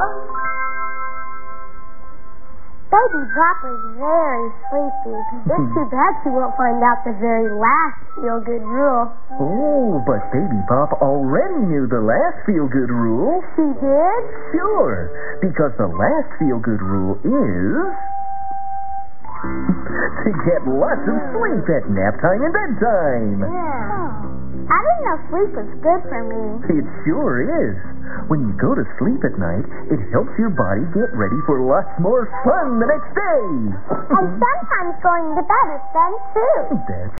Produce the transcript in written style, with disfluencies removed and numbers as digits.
Baby Bop is very sleepy. It's too bad she won't find out the very last feel-good rule. Oh, but Baby Bop already knew the last feel-good rule. She did? Sure, because the last feel-good rule is to get lots of sleep at nap time and bedtime. Yeah. I didn't know sleep was good for me. It sure is. When you go to sleep at night, it helps your body get ready for lots more fun the next day. And sometimes going to bed is fun, too. That's